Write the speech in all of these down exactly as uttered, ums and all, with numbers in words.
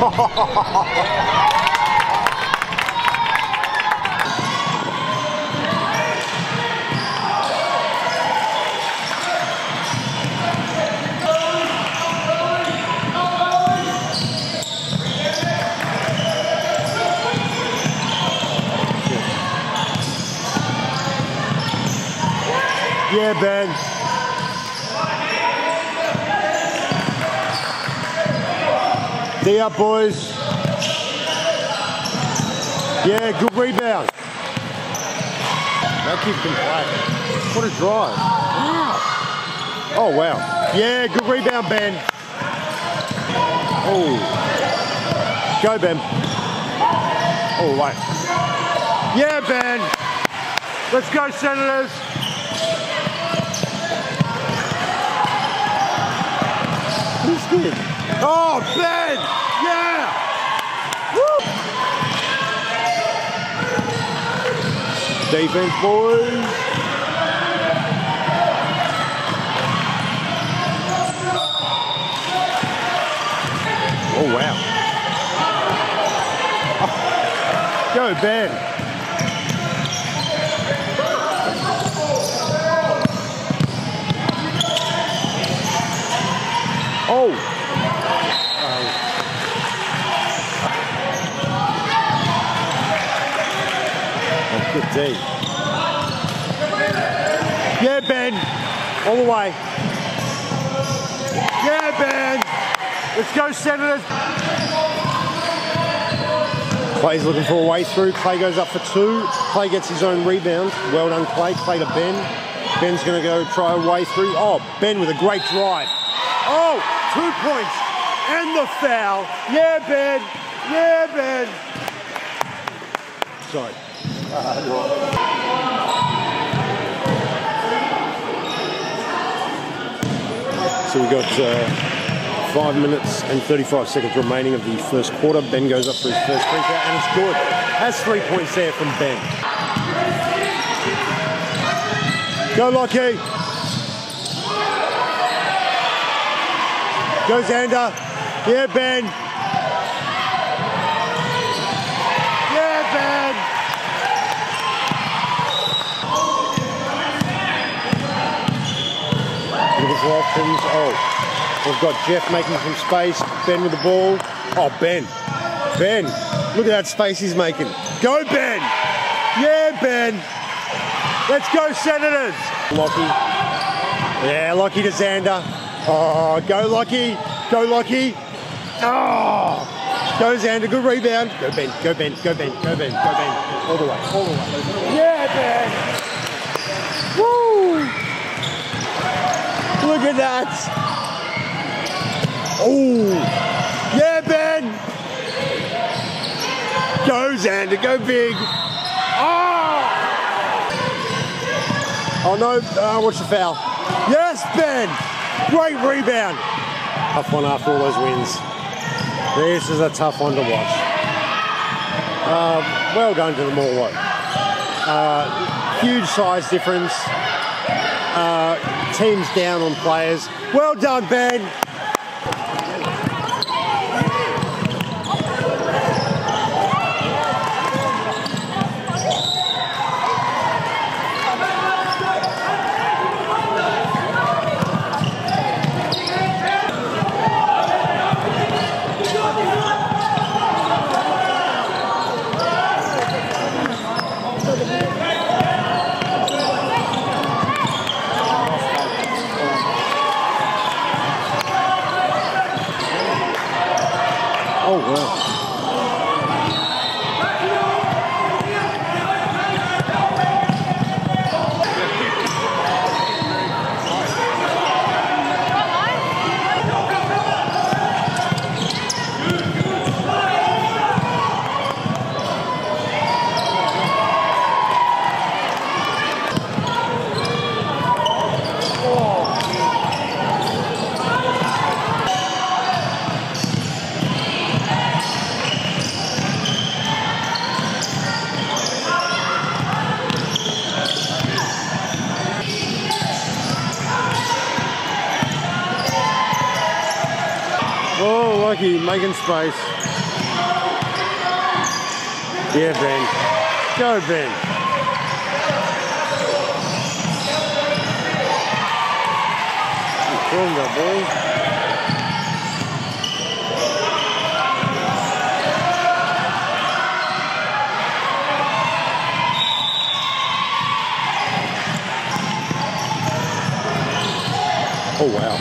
Yeah, Ben. D up, boys. Yeah, good rebound. That kid can play. What a drive. Wow. Oh, wow. Yeah, good rebound, Ben. Oh. Go, Ben. Oh, wait. Yeah, Ben. Let's go, Senators. Who's good? Oh, Ben! Yeah! Woo! Defense, boys. Oh, wow. Oh. Go, Ben. Oh! Good D. Yeah, Ben. All the way. Yeah, Ben. Let's go, Senators. Clay's looking for a way through. Clay goes up for two. Clay gets his own rebound. Well done, Clay. Clay to Ben. Ben's going to go try a way through. Oh, Ben with a great drive. Oh, two points. And the foul. Yeah, Ben. Yeah, Ben. Sorry. Uh, so we've got uh, five minutes and thirty-five seconds remaining of the first quarter. Ben goes up for his first free throw, and it's good. Has three points there from Ben. Go, Lockie. Go, Xander. Yeah, Ben. Yeah, Ben. Looking for options. Oh, we've got Jeff making some space. Ben with the ball. Oh, Ben. Ben. Look at that space he's making. Go, Ben. Yeah, Ben. Let's go, Senators. Lockie. Yeah, Lockie to Xander. Oh, go, Lockie. Go, Lockie. Oh. Go, Xander. Good rebound. Go, Ben. Go, Ben. Go, Ben. Go, Ben. Go, Ben. All the way. All the way. Yeah, Ben. Woo. Look at that. Oh. Yeah, Ben. Go, Xander. Go big. Oh. Oh, no. Uh, what's the foul? Yes, Ben. Great rebound. Tough one after all those wins. This is a tough one to watch. Uh, well done to them all. Uh, huge size difference. Uh, teams down on players. Well done, Ben. Oh, wow. Lukey making space. Yeah, Ben. Go, Ben. Stronger, boy. Oh, wow.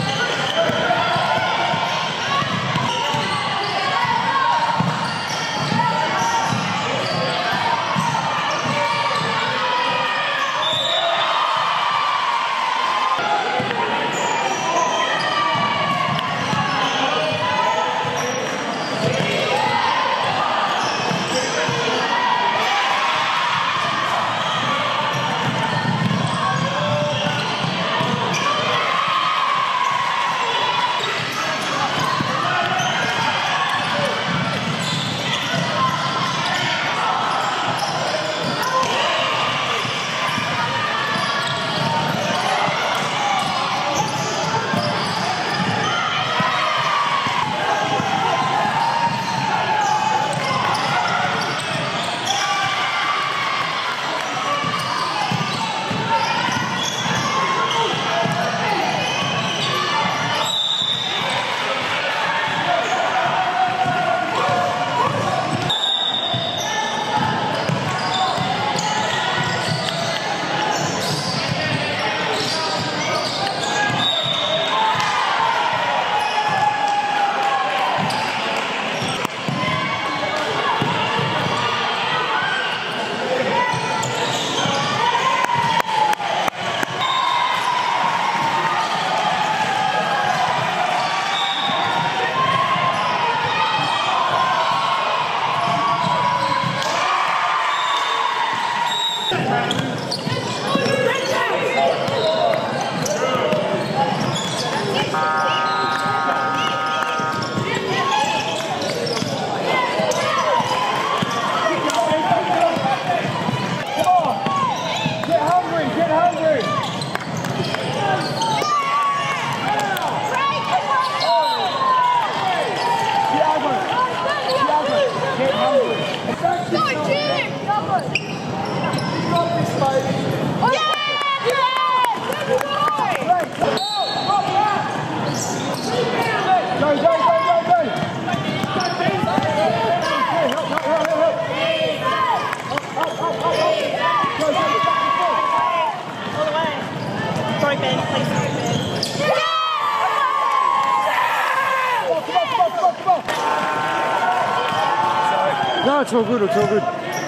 No, it's all good, it's all good.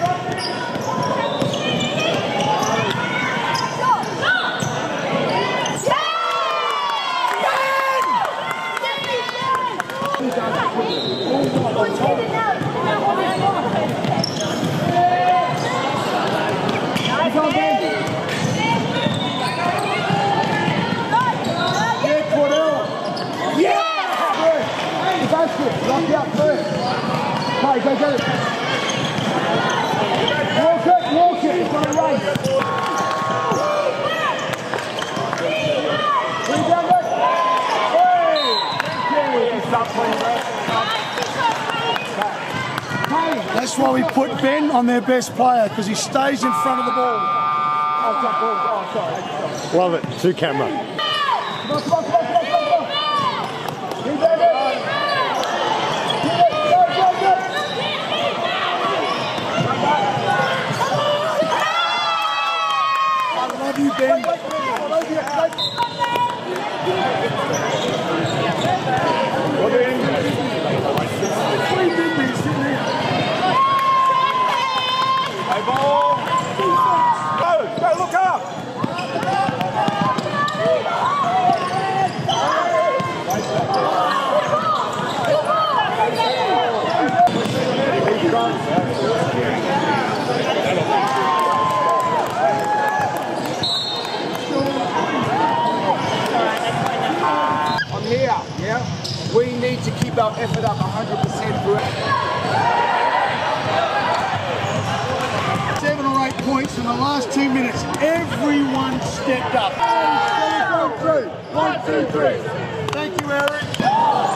Lock it up first. Okay, go get it. Walk it, walk it. It's got a race. Bring down that. Hey! That's why we put Ben on their best player, because he stays in front of the ball. Oh, ball. Oh, sorry. Love it. To camera. Come on, come on, come on, come on, come on. Keep that in. You, Ben. Hey, ball. Go, go, look up. Here, yeah, we need to keep our effort up one hundred percent through it. Seven or eight points in the last two minutes. Everyone stepped up. One, two, three. One, two, three. Thank you, Eric.